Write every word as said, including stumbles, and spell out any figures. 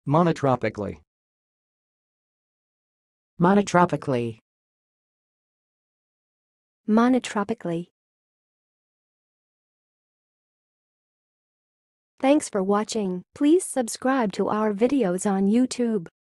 monotropically, monotropically, monotropically. Thanks for watching. Please subscribe to our videos on YouTube.